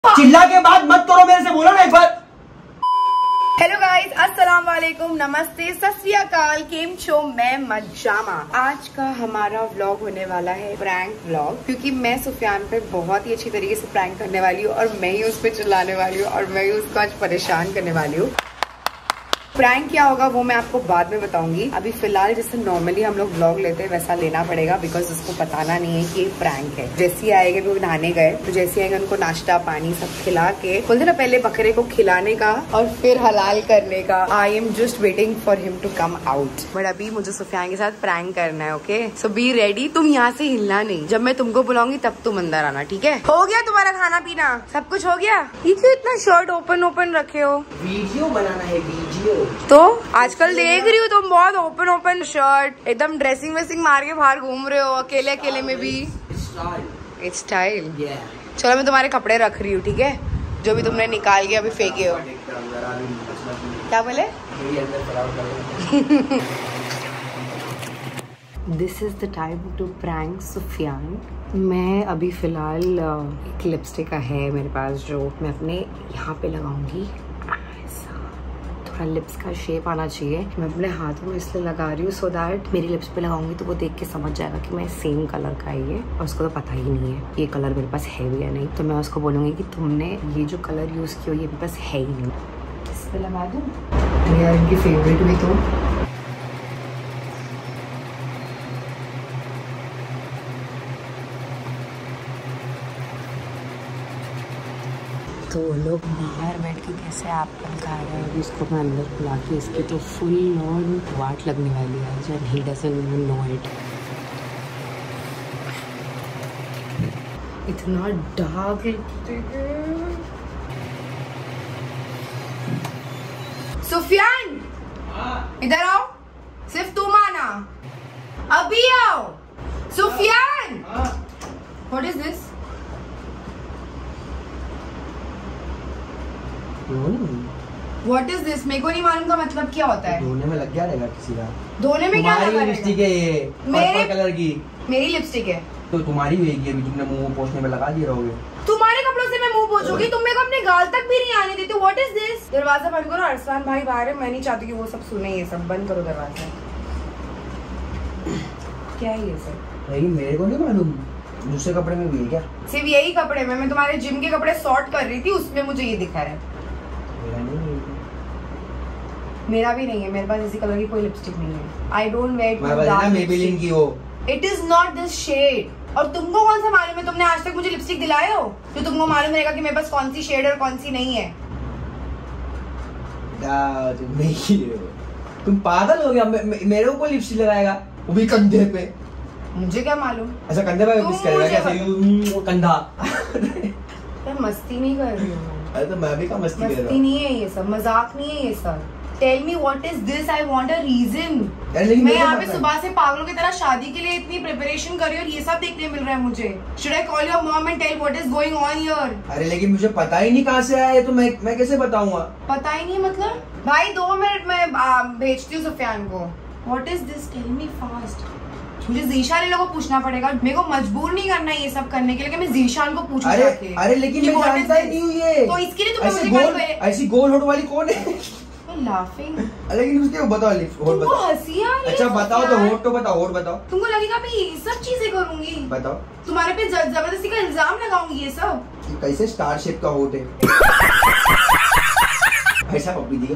चिल्ला के बात मत करो मेरे से, बोलो ना एक बार। हेलो गाइस, अस्सलाम वालेकुम, नमस्ते, सत श्री अकाल, केम छो, मैं मजामा। आज का हमारा व्लॉग होने वाला है प्रैंक व्लॉग, क्योंकि मैं सुफियान पे बहुत ही अच्छी तरीके से प्रैंक करने वाली हूँ और मैं ही उस पर चिल्लाने वाली हूँ और मैं ही उसको आज परेशान करने वाली हूँ। प्रैंक क्या होगा वो मैं आपको बाद में बताऊंगी। अभी फिलहाल जैसे नॉर्मली हम लोग व्लॉग लेते हैं वैसा लेना पड़ेगा, बिकॉज उसको बताना नहीं है कि ये प्रैंक है। जैसे ही आएंगे वो नहाने गए तो जैसे आएंगे उनको नाश्ता पानी सब खिला के, बोलते ना पहले बकरे को खिलाने का और फिर हलाल करने का। I am just waiting for him to come out, but अभी मुझे सुफियान के साथ प्रैंक करना है। Okay, so be ready. तुम यहाँ से हिलना नहीं, जब मैं तुमको बुलाऊंगी तब तुम अंदर आना, ठीक है? हो गया तुम्हारा खाना पीना, सब कुछ हो गया? ये क्यों इतना शर्ट ओपन रखे हो? वीडियो बनाना है, वीडियो। तो आजकल देख रही हूँ तुम बहुत ओपन शर्ट, एकदम ड्रेसिंग वेसिंग मार के बाहर घूम रहे हो अकेले अकेले में भी। It's style. चलो मैं तुम्हारे कपड़े रख रही हूँ, ठीक है? जो भी तुमने निकाल के अभी फेंके हो। क्या बोले? This is the time to prank Sufiyan. मैं अभी फिलहाल एक लिपस्टिक है मेरे पास जो मैं अपने यहाँ पे लगाऊंगी। लिप्स का शेप आना चाहिए। मैं अपने हाथों में इसलिए लगा रही हूँ सो दैट मेरी लिप्स पे लगाऊंगी तो वो देख के समझ जाएगा कि मैं सेम कलर का है ये, और उसको तो पता ही नहीं है ये कलर मेरे पास है भी या नहीं। तो मैं उसको बोलूंगी कि तुमने ये जो कलर यूज किया ये मेरे पास है ही नहीं। इस पे लगा दूँ? अरे यार इनकी फेवरेट भी तो वो लोग बाहर बैठ के कैसे एप्पल खा रहे हैं। उसको मैं अंदर बुला के इसकी तो फुल ऑन वाट लगने वाली है and he doesn't even know it. इतना डार्क लगते हैं। सुफियान इधर आओ, सिर्फ तुम आना, अभी आओ। Sufiyan, what is this? What is this? मेरे को नहीं मालूम का मतलब क्या होता है। धोने में लग गया रहेगा किसी का। धोने में क्या लगा? लिपस्टिक है ये, पर्पल कलर की। मेरी लिपस्टिक है तो तुम्हारी भी है, अभी तुमने मुंह पोंछने में लगा दिए रहोगे। तुम्हारे कपड़ों से मैं मुंह पोंछूंगी? तुम मेरे को अपने गाल तक भी नहीं आने देते। What is this? दरवाजा बंद करो, अरसान भाई बाहर है, मैं नहीं चाहती कि वो सब सुने ये सब। बंद करो दरवाजा। क्या है ये सब? नहीं मेरे को नहीं मालूम, दूसरे कपड़े में भी है क्या? सिर्फ यही कपड़े में? मैं तुम्हारे जिम के कपड़े सॉर्ट कर रही थी, उसमें मुझे ये दिखा है। मेरा भी नहीं है, मेरे पास इसी कलर की कोई लिपस्टिक नहीं है। आई डोंट वेयर मेबेलिन की हो। It is not this shade. और तुमको कौन सा मालूम है? तुमने आज तक मुझे लिपस्टिक दिलाए हो तो तुमको मालूम रहेगा कि मेरे पास कौन सी शेड और कौन सी नहीं है। तुम पागल हो गया? मेरे को कोई लिपस्टिक लगाएगा, वो भी कंधे पे? मुझे क्या मालूम? ऐसा कंधे पे किस करेगा? कैसे कंधा? मैं मस्ती नहीं कर रही हूँ। अरे तो मैं भी का मस्ती कर रहा हूँ। मस्ती नहीं है ये सब, मजाक नहीं है ये सब। Tell me what is this? I want a reason. मैं यहाँ पे सुबह से पागलों की तरह शादी के लिए इतनी प्रिपरेशन कर रही हूँ और ये सब देखने मिल रहा है मुझे। Should I call your mom and tell what is going on here? अरे लेकिन मुझे पता ही नहीं कहाँ से आया है, तो मैं कैसे बताऊंगा? पता ही नहीं मतलब? भाई 2 मिनट में भेजती हूँ सुफियान को। What is this? Tell me fast. मुझे जीशान लोगों को पूछना पड़ेगा। मेरे को मजबूर नहीं करना ये सब करने के लिए कि मैं जीशान को पूछूं जाके। अरे लेकिन मैं जानता ही नहीं हूँ ये। तो इसके लिए तुम्हें ऐसी गोल होठ वाली कौन है? लाफिंग। लेकिन उसके बताओ, होठ बताओ। हंसी आ रही है। अच्छा बताओ तो, होठ तो बताओ, होठ बताओ। तुमको लगेगा मैं ये सब चीजें करूंगी? बताओ। तुम्हारे पे जबरदस्ती का इल्जाम लगाऊंगी ये सब? कैसे स्टार शेप का होठ है? ऐसा पप्पी दिया।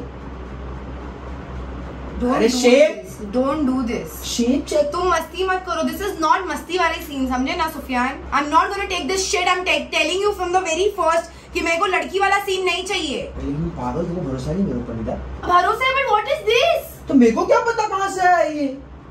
अरे shape, don't do this. Shape check. तुम मस्ती मत करो, दिस इज नॉट मस्ती वाली सीन, समझे ना Sufiyan? I am not gonna take this shit. I am telling you from the very first कि मेरे को लड़की वाला सीन नहीं चाहिए। लेकिन पागल, तुमको भरोसा नहीं मेरे ऊपर? भरोसा है, बट व्हाट इज दिस? तो मेरे को क्या पता कहाँ से आया ये?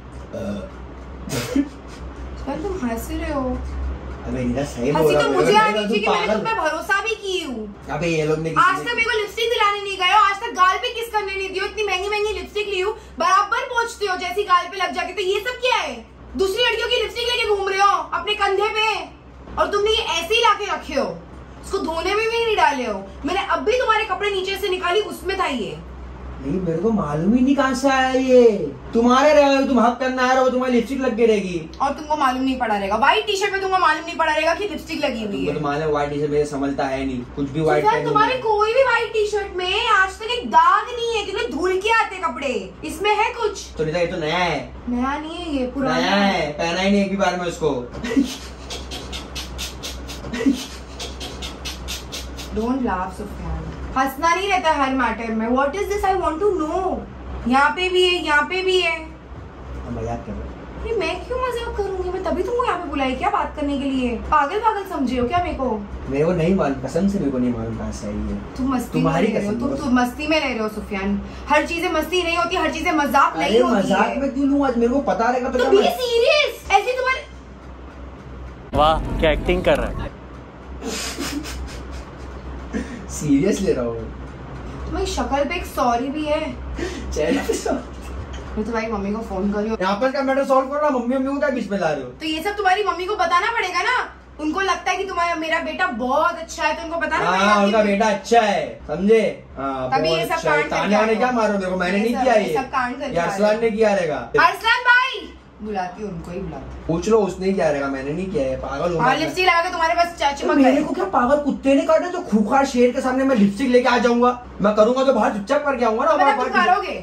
तुम हंस रहे हो। सही हंसी तो मुझे आनी चाहिए कि मैंने तुम पे भरोसा भी की हूँ। अबे ये लोग ने आज तक मेरे को लिपस्टिक दिलाने नहीं गए हो, आज तक गाल पे किस करने नहीं दियो। इतनी महंगी महंगी लिपस्टिक ली हूँ, बराबर पहुँचते हो जैसी गाल पे लग जाती। तो ये सब क्या है? दूसरी लड़कियों की लिपस्टिक लेके घूम रहे हो अपने कंधे पे, और तुमने ये ऐसे ही लाके रखे हो, उसको धोने में भी नहीं डाले हो। मैंने अब भी तुम्हारे कपड़े नीचे से निकाली, उसमें था ये। नहीं मेरे को मालूम ही नहीं कहाँ से आया ये। तुम्हारे रहेगा, तुम हक करना आ रहे हो, तुम्हारी लिपस्टिक लग के रहेगी और तुमको मालूम नहीं पड़ा रहेगा। व्हाइट टी शर्ट में तुमको मालूम नहीं पड़ा रहेगा कि लिपस्टिक लगी हुई है। तुम्हारे व्हाइट टी शर्ट मेरे संभलता है नहीं, कुछ भी व्हाइट पहन। तुम्हारे कोई भी व्हाइट टी शर्ट में आज तक एक दाग नहीं है, क्योंकि धुल के आते कपड़े। इसमें है कुछ तो नहीं, ये तो नया है। नया नहीं है, ये पुराना नया है, पहना ही नहीं एक भी बार में उसको। डोंट लाफ सुफियान, हंसना नहीं रहता हर मैटर में। What is this, I want to know. यहाँ पे भी है, यहाँ पे भी है। मजाक कर रहे हो? अरे मैं क्यों मजाक करूंगी, मैं तभी तुमको यहाँ पे बुलाई क्या बात करने के लिए? पागल पागल समझे हो क्या मेरे को? मेरे को नहीं मालूम, कसम से मेरे को नहीं मालूम कहाँ से आई है। तुम मस्ती में ले रहे हो, तुम मस्ती में ले रहे हो सुफियान। हर चीजें मस्ती नहीं होती, हर चीजें मजाक नहीं होती। मजाक में क्यों लूं? आज मेरे को पता रहेगा तो बी सीरियस। ऐसे तुम्हारे वाह क्या एक्टिंग कर रहा है। सीरियस ले रहा हूँ। तुम्हारी शक्ल पे एक सॉरी भी है। चेहरे पे मैं तुम्हारी मम्मी को फोन कर रही हूँ। यहाँ पर का मैटर सॉल्व करो ना, मम्मी को क्या बीच में ला रहे हो? तो ये सब तुम्हारी मम्मी को बताना पड़ेगा ना। उनको लगता है कि तुम्हारा मेरा बेटा बहुत अच्छा है, तो उनको बताना पड़ेगा। उनका बेटा अच्छा है, समझे? तभी ये सब कांड तानिया ने क्या मारो मेरे को? मैंने नहीं किया ये सब कांड करके। अरसलान ने किया रहेगा। अरसलान भाई बुलाती हूँ, उनको ही बुलाती। पूछ लो, उसने किया रहेगा, मैंने नहीं किया है। पागल हो लिपस्टिक लगा के तुम्हारे पास चाची तो मेरे को क्या पागल कुत्ते ने काटा? तो खूंखार शेर के सामने मैं लिपस्टिक लेके आ जाऊंगा? मैं करूंगा तो बाहर चुपचाप करके आऊंगा ना। तुम करोगे?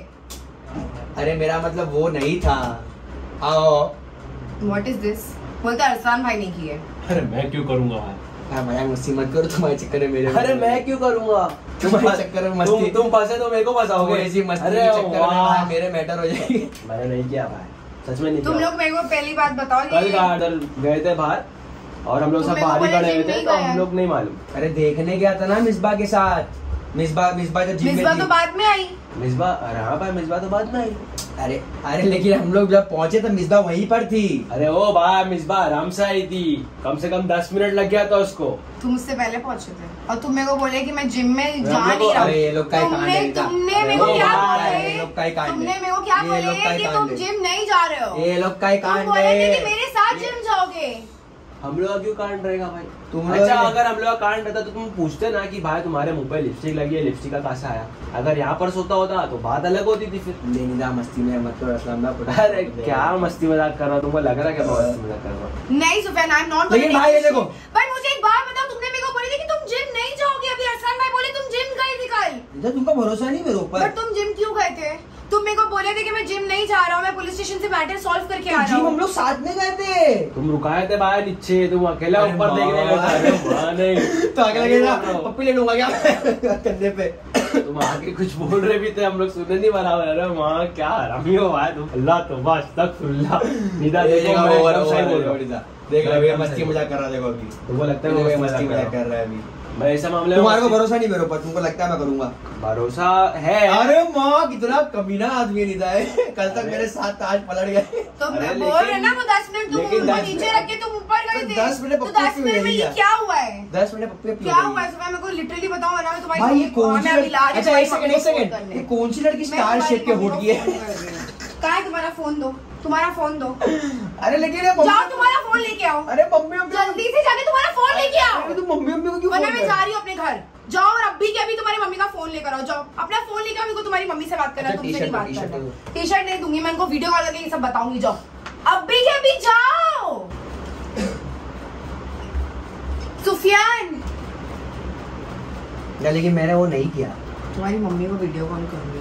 अरे मेरा मतलब वो नहीं था। आओ। What is this? बोलते अरसलान भाई नहीं किए। अरे मैं क्यों करूंगा? मजाक मस्ती मत करो, तुम्हारे चक्कर में मेरे। अरे मैं क्यों करूंगा? तुम्हारे चक्कर में मस्ती। तुम फंसे तो मेरे को फंसाओगे। ऐसी मस्ती के चक्कर में मेरे मैटर हो जाएगी। मैंने नहीं किया भाई, सच में नहीं तुम किया। लोग मेरे को पहली बात बताओ। कल गार्डन गए थे बाहर और हम लोग सब बाहर ही खड़े हुए थे, तो हम लोग नहीं मालूम। अरे देखने गया था ना मिसबा के साथ। मिसबा जब जिम में तो बाद में आई। मिसबा? अरे हाँ भाई, मिसबा तो बाद में आई। अरे लेकिन हम लोग जब पहुंचे तो मिसबा वहीं पर थी। अरे ओ भाई, मिसबा आराम से आई थी, कम से कम 10 मिनट लग गया था उसको। तुम उससे पहले पहुंचे थे और तुम मेरे को बोले कि मैं जिम में जा नहीं रहा। अरे ये लोग का तुमने मेरे को क्या बोले? तुमने मेरे को क्या बोले कि तुम जिम नहीं जा रहे हो? ये लोग का ही कांड बोले थे कि मेरे साथ जिम जाओगे। हम लोग क्यों कांड रहेगा भाई? तुम अच्छा अगर हम लोग कांड रहता तो तुम पूछते ना कि भाई तुम्हारे मुंह पे लिपस्टिक लगी है, लिपस्टिक का कहाँ से आया? अगर यहाँ पर सोता होता तो बात अलग होती थी। फिर लेनिदा मस्ती में मत करो असलम। अरे क्या मस्ती मजाक कर रहा हूँ? तुमको लग रहा है क्या मस्ती मजाक कर रहा हूँ? नहीं सुफियान, आई एम नॉट। लेकिन भाई ये देखो, बट मुझे एक बात बताओ, तुमने मेरे को बोली थी कि तुम जिम नहीं जाओगे। अभी अरसलान भाई बोले तुम जिम गए थे कल। तुमको भरोसा नहीं मेरे ऊपर? बट तुम जिम क्यों गए थे? तुम मेरे को बोले थे कि मैं जिम नहीं जा रहा हूँ, मैं पुलिस स्टेशन से मैटर सॉल्व करके आ रहा हूँ। जिम हम लोग साथ में गए थे। तुम रुकाए थे बाहर नीचे, तुम अकेला ऊपर देखने गए थे। नहीं तो अकेला गया पप्पी ले लूंगा क्या कंधे पे? तुम आगे कुछ बोल रहे भी थे, हम लोग सुनने नहीं बराबर। अरे वहाँ क्या हरामी हो भाई तुम। अल्लाह तौबा अस्तगफिरुल्लाह। निदा देख मस्ती मजाक कर रहा है। देखो अभी तुमको लगता है मस्ती मजाक कर रहा है। अभी मैं ऐसा मामले तुम्हारे को भरोसा नहीं मेरे ऊपर? तुमको लगता है मैं करूंगा? भरोसा है। अरे माँ कितना कमीना आदमी निदा है। कल तक मेरे साथ ताज पलट गए। तो मैं बोल रहे ना वो 10 मिनट तुम उनको नीचे रख के तुम ऊपर गए थे। 10 मिनट तो 10 मिनट में ये क्या हुआ है? 10 मिनट पप्पी क्या हुआ है? मेरे को लिटरली बताओ, वरना मैं तुम्हारी भाई ये कौन सी अच्छा एक सेकंड ये कौन सी लड़की स्टार शेप के होट की है? कहाँ है तुम्हारा फोन? दो तुम्हारा फोन दो। अरे लेकिन जाओ तुम्हारा फोन लेके आओ। अरे मम्मी जल्दी से जाके तुम्हारा फोन लेके आओ। तुम मम्मी को क्यों? वरना मैं जा रही हूँ अपने घर। जाओ और अभी के अभी तुम्हारी मम्मी का फोन लेकर आओ। जाओ अपना फोन लेकर आओ। मेरे को तुम्हारी मम्मी से बात करना है, तुमसे नहीं बात करना। टी शर्ट नहीं दूंगी मैं, इनको वीडियो कॉल करके ये सब बताऊंगी। जाओ अभी के अभी जाओ। सुफियान लेकिन मैंने वो नहीं किया। तुम्हारी मम्मी को वीडियो कॉल करूंगी।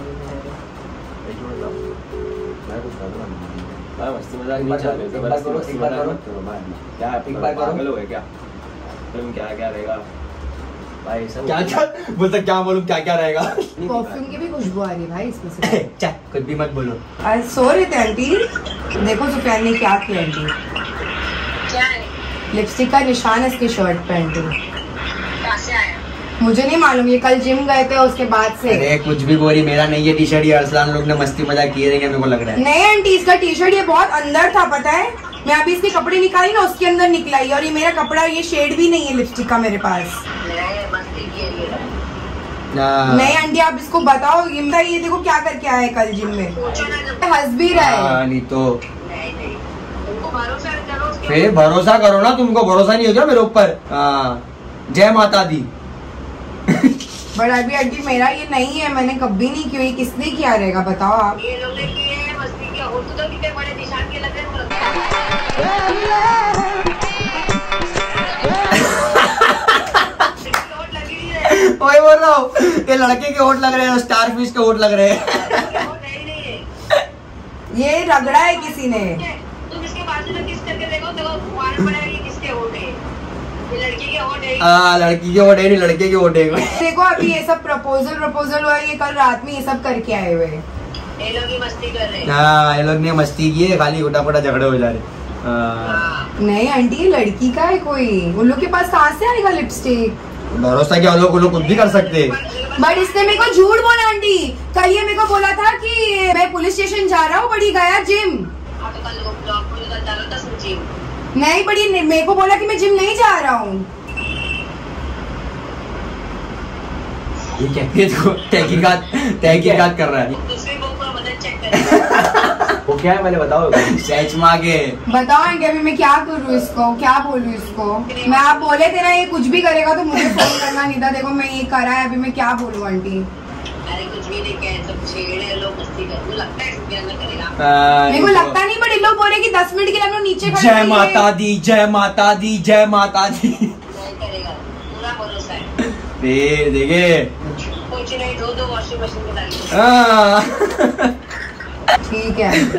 मस्ती मजाक नहीं चल रही। क्या पागल हो गए क्या तुम? क्या क्या रहेगा भाई? सब क्या क्या बोलता, क्या बोलूं क्या क्या रहेगा? परफ्यूम की भी खुशबू आ रही है भाई इसमें से। चल कुछ भी मत बोलो। आज सो रहे थे आंटी। देखो सुफियान ने क्या किया आंटी। क्या है? लिपस्टिक का निशान है इसकी शर्ट पे आंटी। कहाँ से आया? मुझे नहीं मालूम, ये कल जिम गए थे उसके बाद से। अरे कुछ भी बोली, मेरा नहीं है टी शर्ट। ये अरसलान लोग ने मस्ती मजाक किए रहेंगे मेरे को लग रहा है। नहीं आंटी, इसका टी शर्ट ये बहुत अंदर था पता है। मैं अभी इसके कपड़े निकाली ना, उसके अंदर निकला ही। और ये मेरा कपड़ा, ये शेड भी नहीं है लिपस्टिक का मेरे पास। नहीं आंटी आप इसको बताओ। ये देखो क्या करके आया है कल जिम में। हंस भी रहा है। नहीं तो फिर भरोसा करो ना। तुमको भरोसा नहीं हो क्या मेरे ऊपर? जय माता दी। बट अभी आंटी मेरा ये नहीं है, मैंने कभी नहीं किया। ये किसने किया रहेगा बताओ आप? ये लोग ने किए हैं मस्ती किया। और तो कितने बड़े निशान के लग रहे हैं। वही बोल रहा हूँ कि लड़के के होठ लग रहे हैं, स्टार फिश के होठ लग रहे हैं। ये रगड़ा है किसी ने। तुम इसके बाजू में किस करके देखो, देखो मालूम पड़ेगा ये किसके होठ है। ये लड़की के होठ है। लड़की के होठ है नहीं, लड़के के होठ है। देखो अभी ये सब प्रपोजल हुआ, ये कल रात में ये सब करके आए हुए। ये लोग ही मस्ती कर रहे हैं। हाँ, ये लोग ने मस्ती की है, खाली फटाफट झगड़े हो जा रहे। नहीं आंटी, लड़की का है कोई। उन लोग के पास कहाँ से आएगा लिपस्टिक? भरोसा क्या, लोग खुद भी कर सकते। बट इसने मेरे को झूठ बोला आंटी। कल ये मेरे को बोला था कि मैं पुलिस स्टेशन जा रहा हूँ, बड़ी गया जिम। नहीं बड़ी, मेरे को बोला कि मैं जिम नहीं जा रहा हूँ। ये कहते तो तहकीकात कर रहा है। दूसरी बुक पर मदद चेक करें। वो क्या है, मैंने बताओ। सच मांगे बताओ आंटी, अभी मैं क्या करूँ इसको, क्या बोलूँ इसको? मैं आप बोले थे ना ये कुछ भी करेगा तो मुझे फोन करना नहीं था। देखो मैं ये करा है, अभी मैं क्या बोलूँ आंटी? अरे कुछ भी नहीं कहे, सब छेड़े लोग मस्ती कर। लगता है करेगा। मेरे को लगता नहीं, बट इन लोग बोले कि 10 मिनट के लिए हम लोग नीचे खड़े जय माता दी, जय माता दी, जय माता दी। नहीं करेगा, पूरा भरोसा है। देखे कुछ नहीं, दो वॉशिंग मशीन में डालिए। ठीक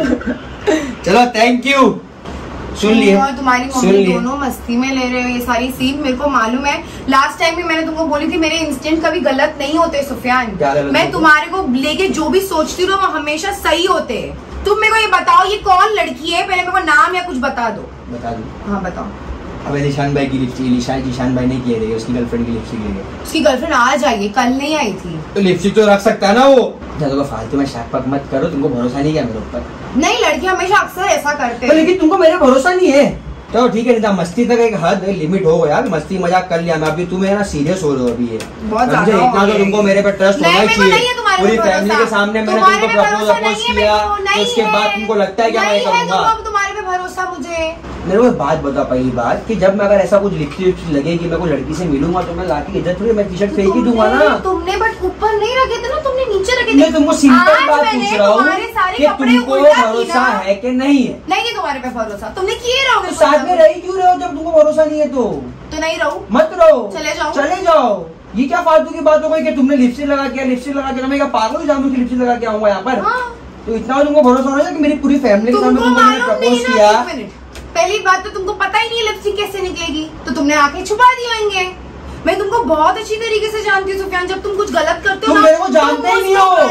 है चलो, थैंक यू। सुन लिए और तुम्हारी मम्मी दोनों मस्ती में ले रहे हो ये सारी सीन। मेरे को मालूम है, लास्ट टाइम भी मैंने तुमको बोली थी मेरे इंस्टेंट कभी गलत नहीं होते सुफियान। मैं तुम्हारे को लेके जो भी सोचती हूँ वो हमेशा सही होते। तुम मेरे को ये बताओ, ये कौन लड़की है? पहले मेरे को नाम या कुछ बता दो। बता दो। हाँ बताओ। अब निशान भाई की लिपस्टिक, निशान भाई ने किए थे, उसकी गर्लफ्रेंड की लिपस्टिक ले गए। उसकी गर्लफ्रेंड आज आई है, कल नहीं आई थी। तो लिपस्टिक तो रख सकता है ना वो। तो फालतू में शक पक मत करो, तुमको भरोसा नहीं क्या मेरे ऊपर? नहीं, लड़की हमेशा अक्सर ऐसा करते हैं। लेकिन तुमको मेरा भरोसा नहीं है। तो ठीक है, नहीं मस्ती तक एक हद लिमिट हो गया। मस्ती मजाक कर लिया मैं, अभी तुम ना सीरियस हो रहे हो। अभी ये बहुत ज्यादा इतना तो तुमको मेरे पे ट्रस्ट होना चाहिए। पूरी फैमिली के सामने मैंने तुमको प्रपोज किया, उसके बाद तुमको लगता है क्या मैं करूँगा? तुम्हारे पे भरोसा मुझे। मेरे को बात बता, पहली बात कि जब मैं अगर ऐसा कुछ लिपस्टिक लगेगी, मैं कोई लड़की से मिलूंगा तो मैं लाके इज्जत थोड़ी, मैं टी-शर्ट फेंक ही दूंगा ना। तुमने बट ऊपर नहीं रखे थे ना, तुमने नीचे रखे थे। मैं तुमको सिंपल बात पूछ रहा हूँ कि तुमको भरोसा है कि नहीं है? नहीं तुम्हारे पे भरोसा, तुमने किए रहोगे तो साथ में रही क्यों रहे हो जब तुमको भरोसा नहीं है? तो नहीं रहो, मत रहो, चले जाओ। ये क्या फालतू की बात हो गई कि तुमने लिपस्टिक लगा के मैं क्या पागल हो जाऊंगी लिपस्टिक लगा के आऊंगा यहाँ पर? तो इतना तुमको भरोसा होना चाहिए कि मेरी पूरी फैमिली के सामने तुमको मैंने प्रपोज किया। पहली बात तो तुमको पता ही नहीं है लिपस्टिक कैसे निकलेगी, तो तुमने आंखें छुपा दी होंगे। मैं तुमको बहुत अच्छी तरीके से जानती हूँ सुफियान, जब तुम कुछ गलत करते हो तुम मेरे को जानते ही नहीं हो।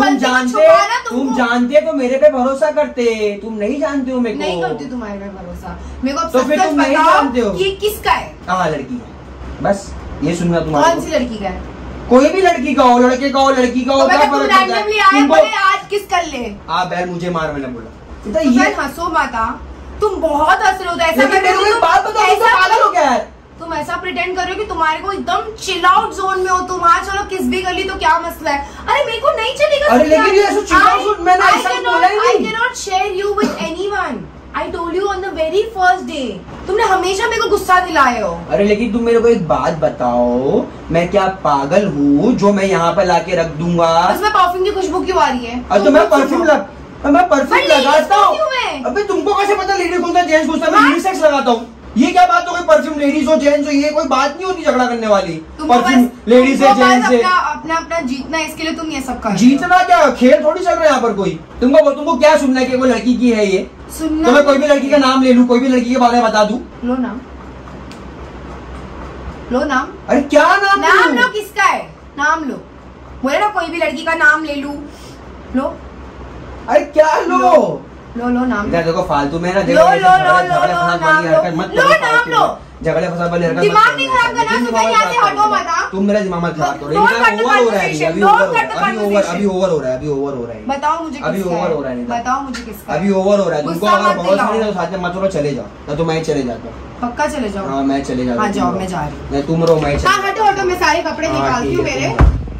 तुम जानते तो मेरे पे भरोसा करते, तुम नहीं जानते हो मेरे को। नहीं करती तुम्हारे पे भरोसा। मेरे को तो फिर तुम नहीं जानते हो ये किसका है? हाँ, लड़की है, बस ये सुनना तुम्हारा। कौन सी लड़की का है? कोई भी लड़की का हो, लड़के का हो, लड़की का हो, क्या फर्क पड़ता है? आज किस कर ले आप बैल मुझे मार, मैंने बोला। ये हंसो माता, तुम बहुत हंस रहे हो। ऐसा बात बताओ, तुम ऐसा प्रिटेंड कर रहे हो कि तुम्हारे को एकदम चिल आउट जोन में हो तुम। हाँ चलो किस भी कर ली तो क्या मसला है? अरे मेरे को नहीं चलेगा। अरे लेकिन ये ऐसा चिल आउट मैंने ऐसा बोला ही नहीं। I cannot share you with anyone. I told you on the very first day. तुमने हमेशा मेरे को गुस्सा दिलाए हो। अरे लेकिन तुम मेरे को एक बात बताओ, मैं क्या पागल हूँ जो मैं यहाँ पे लाके रख दूंगा? उसमें परफ्यूम की खुशबू क्यों आ रही है? तो मैं परफ्यूम लगाता हूँ। अबे तुमको कैसे पता लेडीज कौन सा जेंट्स कौन सा? मैं यूनिसेक्स लगाता हूँ। ये क्या बात हो गई? परफ्यूम लेडीज हो जेंट्स हो, ये कोई बात नहीं होती झगड़ा करने वाली। परफ्यूम लेडीज है जेंट्स है, अपना जीतना है, इसके लिए तुम ये सब कर। जीतना क्या, खेल थोड़ी चल रहा है यहाँ पर कोई। तुमको क्या सुनना है कि वो लड़की की है? ये सुनना तो मैं कोई भी लड़की का नाम ले लूँ, कोई भी लड़की के बारे में बता दूं? लो नाम, लो नाम। अरे क्या नाम लो, किसका है? नाम लो, बोले ना कोई भी लड़की का नाम ले लूं। लो, अरे क्या लो नाम। देखो फालतू में ना झगड़े फसाद वाली हरकत दिमाग नहीं खराब करना, यहाँ से हटो मत। तुम मेरा दिमाग मत खराब करो। ओवर हो रहा है अभी ओवर हो रहा है। बताओ मुझे अभी ओवर हो रहा है। बताओ मुझे किसका? अभी ओवर हो रहा है। तुमको अगर बहुत सारी तो साथ में मत चलो, चले जाओ ना। तो मैं चले जाता हूँ। पक्का चले जाओ? हाँ मैं चले जाता हूँ। जाओ, मैं जा रही हूँ। तुम रहो, मैं हटो, मैं सारे कपड़े निकालती हूँ मेरे।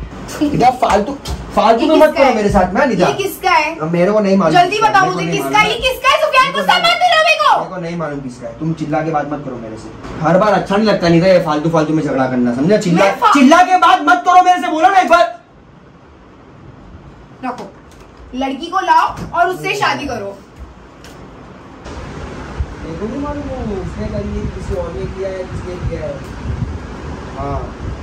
फालतू में मत करो मेरे साथ में। ये किसका है? मेरे को नहीं मालूम। जल्दी बताओ मुझे किसका है? ये किसका है? सुफियान गुस्सा मत दिलाओ मेरे को। मेरे को नहीं मालूम किसका है। तुम चिल्ला के बात मत करो मेरे से। हर बार अच्छा नहीं लगता, नहीं फालतू में झगड़ा करना, समझा? चिल्ला के बात मत करो मेरे से बोलो ना एक बार। रखो, लड़की को लाओ और उससे शादी करो। देखो नहीं मालूम उसने करी है, किसी और ने किया है, किसने किया है। हाँ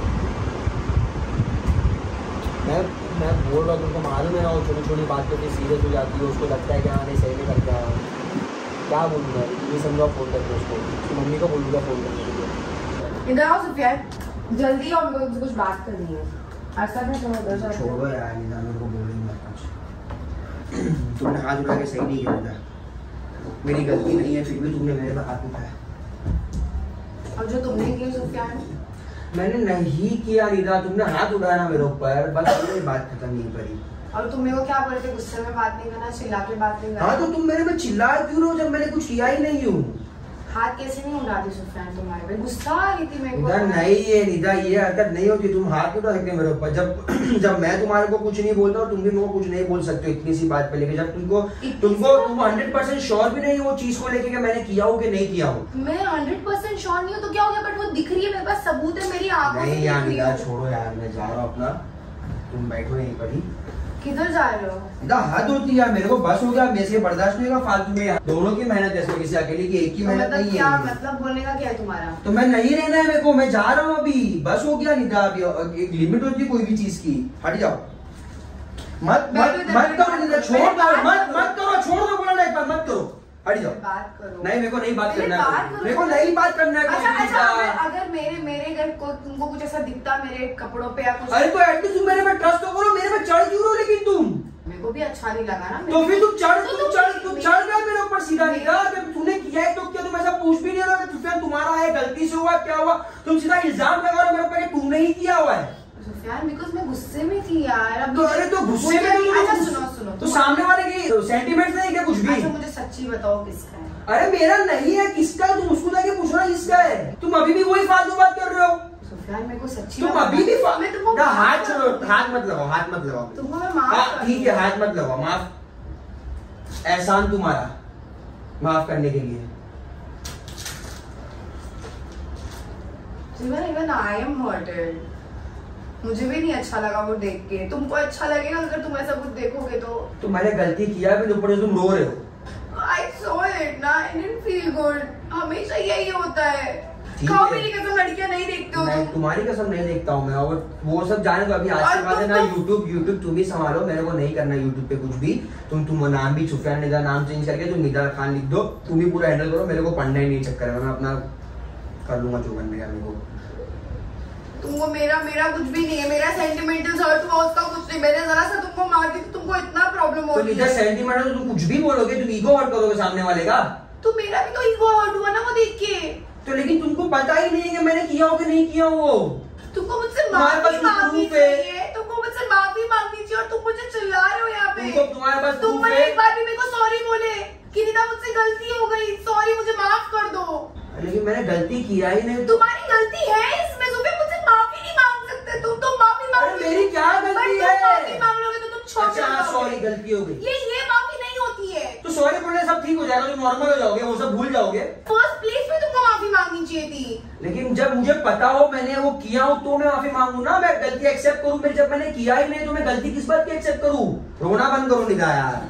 मैं बोल रहा हूँ, तुमको मालूम है ना, वो छोटी छोटी बात पे सीरियस हो जाती है, उसको लगता है कि हाँ नहीं सही नहीं करता। क्या बोलूँगा, ये समझाओ फोन करके उसको, उसकी मम्मी को बोलूँगा फोन करने के लिए। इधर आओ सुफियान, जल्दी आओ, मेरे को तुमसे कुछ बात करनी है। ऐसा नहीं चलो उधर जाओ। छोड़ो यार, निदा मेरे को बोलेंगे कुछ। तुमने हाथ उठा के सही नहीं किया था, मेरी गलती नहीं है, फिर भी तुमने मेरे पर हाथ उठाया। और जो तुमने किया सुफियान? मैंने नहीं किया निदा, तुमने हाथ उठाया ना मेरे ऊपर, बस ये बात खत्म नहीं करी। और तुम मेरे को क्या बोले थे, गुस्से में बात नहीं करना, चिल्ला के बात नहीं करना? हाँ तो तुम मेरे में चिल्ला क्यों रहे हो जब मैंने कुछ किया ही नहीं हूँ? हाथ कैसे नहीं उठाती सुफियान तुम्हारे पे? गुस्सा आ रही थी मेरे को। निदा नहीं है निदा, ये हरकत नहीं होती, तुम हाथ उठा सकते मेरे ऊपर। जब मैं तुम्हारे को कुछ नहीं बोलता और तुम भी मेरे को कुछ नहीं बोल सकते हो इतनी सी बात पे लेके। जब तुम 100% श्योर भी नहीं वो चीज को लेके कि मैंने किया हूँ कि नहीं किया हूँ। मैं 100% श्योर नहीं हूँ तो क्या हो गया, बट वो दिख रही है, मेरे पास सबूत है, मेरी आंखों से नहीं यार दिख रही निदा है। छोड़ो यार, मैं जा रहा हूँ अपना, तुम बैठो यहीं पर ही। किधर जा रहे हो? निदा हद होती है, मेरे को बस हो गया, मेरे से बर्दाश्त नहीं होगा फालतू में। दोनों की मेहनत है, किसी अकेले की एक की मेहनत मतलब नहीं क्या है। मतलब बोलने का क्या है तुम्हारा? तो मैं नहीं रहना है मेरे को, मैं जा रहा हूँ अभी, बस हो गया निदा। अभी एक लिमिट होती है कोई भी चीज की, हट जाओ। मत करो निदा, छोड़ दो, मत करो, छोड़ दो, बोला ना एक बार मत करो, हट जाओ। बात करो। नहीं मेरे को नहीं बात करना है, करो। मेरे को नहीं बात करना है। अच्छा अगर मेरे घर को तुमको कुछ ऐसा दिखता मेरे कपड़ों पे या कुछ, अरे तो एटलीस्ट तुम मेरे पे ट्रस्ट तो करो, मेरे पे चढ़ क्यों रहो लेकिन तुम? मेरे को भी अच्छा नहीं लगा ना। तो फिर तुम चढ़ गए मेरे ऊपर सीधा निदा। जब तूने किया है तो क्या तुम ऐसा पूछ भी नहीं रहा कि सुफियान तुम्हारा है, गलती से हुआ, क्या हुआ? तुम सीधा इल्जाम लगा रहे हो मेरे ऊपर कि तुमने ही किया हुआ है। सुफियान बिकॉज़ मैं गुस्से में थी यार। अब तो अरे तो गुस्से में तुम, अच्छा सुनो तो सामने वाले की सेंटीमेंट्स नहीं क्या कुछ भी? अच्छा मुझे सच्ची बताओ किसका है? अरे मेरा नहीं है, किसका है? तुम उसको जाके पूछना किसका है। तुम अभी भी वही फालतू बात कर रहे हो। सुफियान मेरे को सच्ची तुम अभी भी मैं तुमको ना, हाथ छोड़ो, हाथ मत लगाओ, हाथ मत लगाओ। तुमको मैं माफ ठीक है, हाथ मत लगाओ, माफ एहसान तुम्हारा माफ करने के लिए। इवन आई एम हर्टेड, मुझे भी नहीं अच्छा लगा वो देख के। तुमको अच्छा लगेगा अगर तुम ऐसा कुछ देखोगे तो मैंने गलती किया भी, ऊपर से तुम रो रहे हो। I saw it ना, I didn't feel good। हमेशा यही होता है। ठीक खाओ है। मेरी कसम, लड़कियां नहीं देखते हो मैं तुम। तुम्हारी कसम नहीं देखता हूँ मैं, और वो सब जाने दो अभी। आज और के बाद है तुम ना, तो- यूट्यूब तुम ही संभालो, मेरे को नहीं करना यूट्यूब पे कुछ भी। तुम नाम भी सुफियान निदा नाम चेंज करके तुम निदा खान लिख दो, तुम ही पूरा हैंडल करो, मेरे को पढ़ना ही नहीं चक्कर है, मैं अपना कर लूंगा जो करने का मेरे को। तुमको मेरा कुछ भी नहीं है, मेरा सेंटिमेंटल हर्ट हुआ उसका कुछ नहीं। मैंने जरा सा तुमको मार दी तो तुमको इतना प्रॉब्लम हो तो रही निदा है। सेंटीमेंट तुम कुछ भी बोलोगे, तुम ईगो हर्ट करोगे सामने वाले का। तो मेरा भी तो ईगो हर्ट हुआ ना वो देख के। तो लेकिन तुमको पता ही नहीं है कि मैंने किया हो कि नहीं किया हो। तुमको मुझसे तुम्हारे पास माफी मांगनी proof है। चाहिए, तुमको मुझसे माफी मांगनी चाहिए और तुम मुझे चिल्ला रहे हो यहाँ पे। तुम्हारे पास तुम proof है। एक बार भी मेरे को सॉरी बोले कि निदा मुझसे गलती हो गई, सॉरी मुझे माफ कर दो। लेकिन मैंने गलती किया ही नहीं। तुम्हारी गलती है इसमें, सुबह मुझसे माफी नहीं मांग सकते तुम माफी मांग। अरे मेरी क्या गलती बट है? तुम माफी मांग लोगे तो तुम छोड़ अच्छा सॉरी, गलती हो गई। ये माफी नहीं होती है। तो सॉरी बोलने सब ठीक हो जाएगा, तुम नॉर्मल हो जाओगे, वो सब भूल जाओगे। फर्स्ट प्लेस में तुमको माफी मांगनी चाहिए थी। लेकिन जब मुझे पता हो मैंने वो किया हो तो मैं माफी मांगू ना, मैं गलती एक्सेप्ट करूं। फिर जब मैंने किया ही नहीं तो मैं गलती किस बात की एक्सेप्ट करूं? रोना बंद करो निदा यार।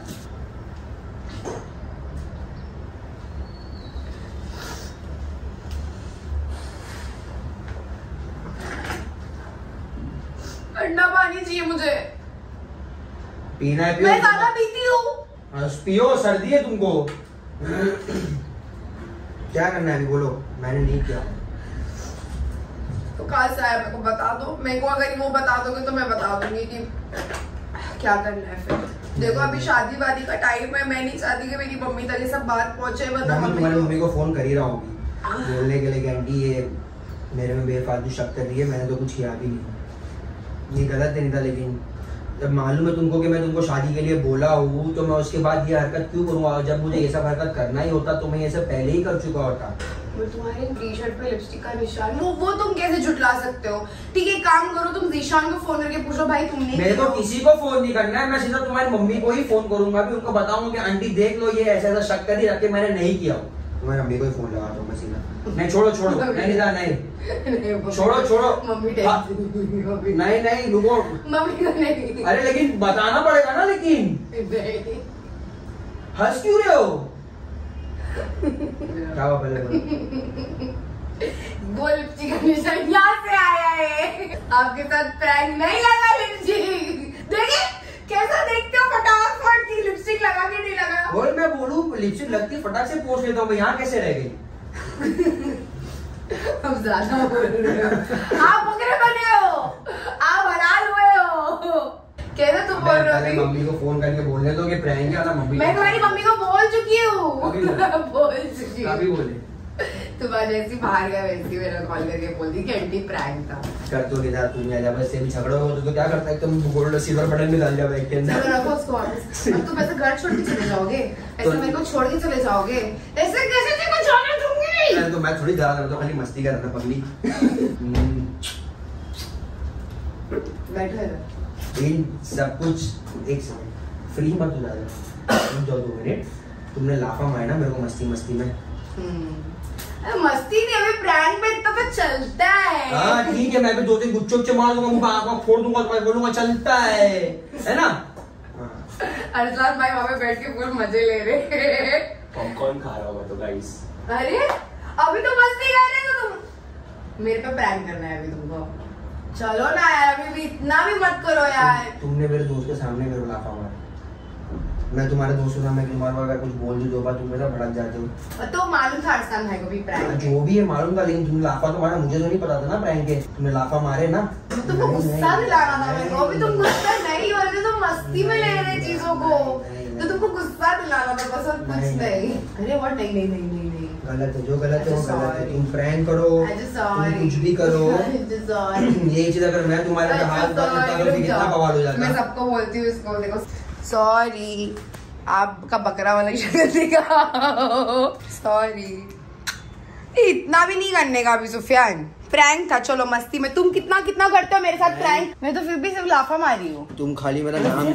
ठंडा पानी चाहिए मुझे, पीना है पियो। मैं ज्यादा पीती हूँ। पियो, सर्दी है तुमको। क्या करना है अभी बोलो? मैंने नहीं किया। तो कहाँ से आया मेरे को बता दो। मेरे को अगर वो बता दोगे तो मैं बता दूंगी कि क्या करना है। फिर देखो अभी शादी वादी का टाइम है, मैं नहीं चाहती कि मेरी मम्मी तक ये सब बात पहुंचे। मैं तुम्हारी मम्मी को फोन कर ही रहा हूँ बोलने के लिए कि आंटी ये मेरे में बेफालतू शक कर रही है, मैंने तो कुछ किया भी नहीं। ये गलत नहीं था, लेकिन जब मालूम है तुमको कि मैं तुमको शादी के लिए बोला हूँ तो मैं उसके बाद ये हरकत क्यों करूँगा? जब मुझे ये सब हरकत करना ही होता तो मैं ये सब पहले ही कर चुका होता। वो तुम्हारे टी शर्ट पे लिपस्टिक का निशान, वो तुम कैसे झुटला सकते हो? ठीक है काम करो, तुम जीशान को फोन करके पूछो भाई तुमने। मेरे को किसी को फोन नहीं करना है, मैं सीधा तुम्हारी मम्मी को ही फोन करूंगा भी, उनको बताऊंगा कि आंटी देख लो ये ऐसा ऐसा शक कर ही रखे, मैंने नहीं किया। तुम्हारी मम्मी को ही फोन लगाता हूँ मैं सीधा। नहीं छोड़ो नहीं छोड़ो मम्मी नहीं रुको मम्मी को नहीं। अरे लेकिन बताना पड़ेगा ना। लेकिन हंस क्यों रहे हो? क्या हुआ पहले वो लिपस्टिक का निशान यहाँ से आया है। आपके साथ प्रैंक नहीं लगा लिपस्टिक। देखिए कैसा देखते हो, फटाफट की लिपस्टिक लगा के नहीं लगा। बोल मैं बोलूं लिपस्टिक लगती फटाक से पोंछ लेता हूँ मैं, यहाँ कैसे रह गई? अब ज्यादा बोल रहे हो आप, बकरे बने हो आप, हलाल हुए हो। कैसे तुम बोल रहे हो? मम्मी को फोन करके बोलने दो कि प्रैंक है ना। मम्मी मैं तुम्हारी मम्मी को बोल चुकी हूँ। बोल चुकी अभी बोले तुम आज ऐसी बाहर गए वैसी मेरा कॉल करके बोल दी कि आंटी प्रैंक था। कर तो नहीं था तुम, जब से भी झगड़ो तो क्या करता है तुम? गोल्ड सिल्वर बटन में डाल दिया बैग के अंदर। चलो रखो उसको वापस। अब तुम ऐसे घर छोड़ के चले जाओगे, ऐसे मेरे को छोड़ के चले जाओगे, ऐसे कैसे तेरे को जाने दूंगी? तो मैं थोड़ी जा रहा था, खाली मस्ती कर रहा था पगली। बैठो इन सब कुछ एक सेकंड फ्री मत हो जाएगा। तुम जाओ 2 मिनट। तुमने लाफा मारा मेरे को मस्ती में। मस्ती नहीं, अभी प्रैंक में इतना तो चलता है। हाँ ठीक है, मैं भी 2-3 गुच्चे मार दूंगा, मुंह आंख फोड़ दूंगा, तो मैं बोलूंगा चलता है ना? अरसलान भाई वहाँ पे बैठ के फुल मजे ले रहे। पॉपकॉर्न खा रहा हूँ तो गाइस। अरे अभी तो मस्ती कर रहे हो तुम, मेरे पे प्रैंक करना है अभी तुमको। चलो ना यार, अभी भी इतना भी मत करो यार। तुमने मेरे दोस्त के सामने मेरे को लाफा मारा, मैं तुम्हारे दोस्त के सामने तुम्हारे अगर कुछ बोल दूं 2 बार तुम मेरा भड़क जाते हो। तो मालूम था अरसलान भाई को भी प्रैंक है। जो भी है मालूम था, लेकिन तुमने लाफा तो मारा, मुझे तो नहीं पता था ना प्रैंक है। तुमने लाफा मारे ना, तुमको गुस्सा दिलाना था मेरे को। अभी तुम गुस्सा नहीं हो रहे थे, तुम मस्ती में ले रहे चीजों को, तो तुमको गुस्सा दिलाना था बस, और कुछ नहीं। अरे वो नहीं गलत है, जो गलत है वो गलत है। तुम प्रैंक करो, तुम कुछ भी करो, ये चीज अगर मैं तुम्हारे पे हाथ डालता तो कितना बवाल हो जाता। मैं सबको बोलती हूँ इसको, देखो सॉरी आपका बकरा वाला शक्ल दिखा, सॉरी। इतना भी नहीं करने का अभी सुफियान, प्रैंक था। चलो मस्ती में तुम कितना करते हो मेरे साथ प्रैंक, मैं तो फिर भी सिर्फ लाफा मारी हूँ। तुम खाली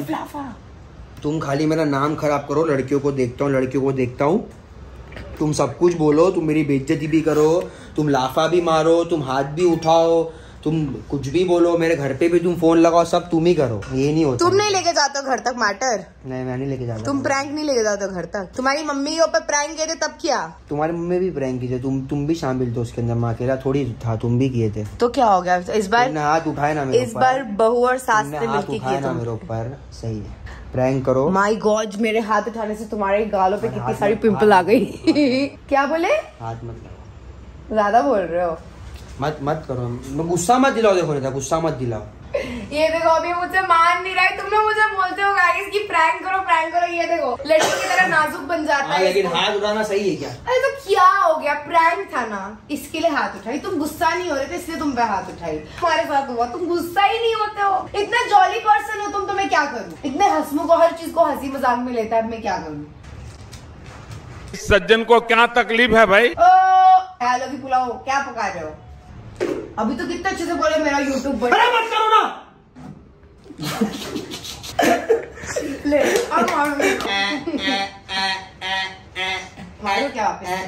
मेरा नाम खराब करो। लड़कियों को देखता हूँ, तुम सब कुछ बोलो, तुम मेरी बेइज्जती भी करो, तुम लाफा भी मारो, तुम हाथ भी उठाओ, तुम कुछ भी बोलो, मेरे घर पे भी तुम फोन लगाओ, सब तुम ही करो। ये नहीं होता। तुम नहीं लेके जाते हो घर तक मैटर? नहीं मैं नहीं लेके जाता। तुम प्रैंक नहीं लेके जाते हो घर तक? तुम्हारी मम्मी के ऊपर प्रैंक किए थे तब किया? तुम्हारी मम्मी भी प्रैंक की थे, तुम भी शामिल थे उसके अंदर, मैं अकेला थोड़ी था, तुम भी किए थे। तो क्या हो गया इस बार? हाथ उठाए ना मेरे ऊपर, इस बार बहू और सास ने मिलके किए ना मेरे ऊपर। सही है, प्रैंक करो। माय गॉड, मेरे हाथ उठाने से तुम्हारे गालों पे कितनी सारी पिंपल आ गई। क्या बोले? हाथ मत लगाओ, ज्यादा बोल रहे हो। मत करो, गुस्सा मत दिलाओ। देखो नहीं था, गुस्सा मत दिलाओ। ये देखो अभी मुझसे मान नहीं रहा है, तुम लोग मुझे बोलते हो गाइस कि प्रैंक करो। ये देखो लड़की की तरह नाजुक बन जाता है। लेकिन हाथ उठाना सही है क्या? अरे तो क्या हो गया, प्रैंक था ना, इसके लिए हाथ उठाई। तुम गुस्सा नहीं हो रहे थे इसलिए तुम पे हाथ उठाई। तुम्हारे साथ हुआ, तुम गुस्सा ही नहीं होते हो, इतना जॉली पर्सन हो तुम, तो मैं क्या करूँ? इतने हंसमुख को हर चीज को हंसी मजाक में लेता है, मैं क्या करूँ? सज्जन को क्या तकलीफ है भाई? हेलो भी पुलाव क्या पका रहे हो? अभी तो कितना अच्छे से बोले मेरा यूट्यूब पर। अरे मत करो ना। ले मारो क्या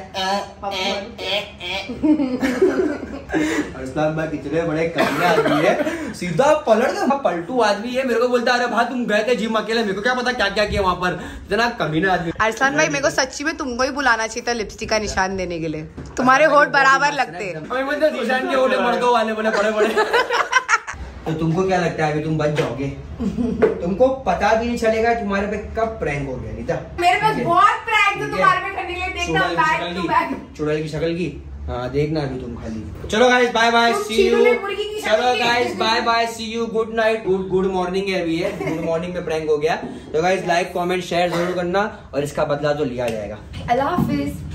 अरसलान भाई कितने बड़े कमीने आदमी है, सीधा पलट के पलटू आदमी है। मेरे को बोलता अरे भाई तुम गए थे जिम अकेले, मेरे को क्या पता क्या क्या किया वहाँ पर। इतना कमीना आदमी। अरसलान भाई मेरे को सच्ची में तुमको ही बुलाना चाहिए था लिपस्टिक का निशान देने के लिए, तुम्हारे होठ बराबर लगते। निशान के होठ मर्दों वाले बोले बड़े बड़े। तो तुमको क्या लगता है अभी तुम बच जाओगे? तुमको पता भी नहीं चलेगा तुम्हारे पे कब प्रैंक हो गया। नीता मेरे पास बहुत प्रैंक है तुम्हारे पे करने के लिए, देखना बैक टू बैक। चुड़ैल की शक्ल की, हाँ देखना अभी तुम खाली। चलो guys bye bye, see you. चलो guys bye bye, see you, good night, good morning है अभी है, गुड मॉर्निंग में प्रैंक हो गया। तो गाइस लाइक कमेंट शेयर जरूर करना, और इसका बदला तो लिया जाएगा। अल्लाह हाफिज।